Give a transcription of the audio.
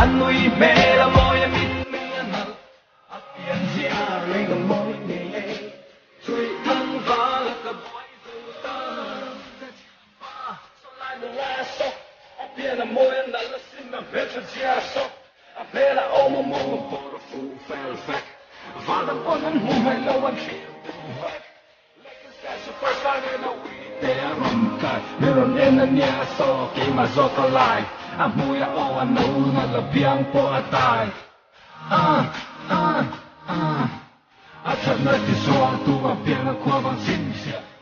nui me la moi mit me na a pian sia ring a moi ne chui thăng va la ka boy tu ta pa so lai de la so a pian a moi na la sim a better sia so a bela o mo mo for a full fail fact va la on and mo me la one feel that's the first time in a week. They are on cut. They're on in the near so came as of a lie. I'm muy a oh I know not the biang for a die. I turn that this song to a piano quavan sin.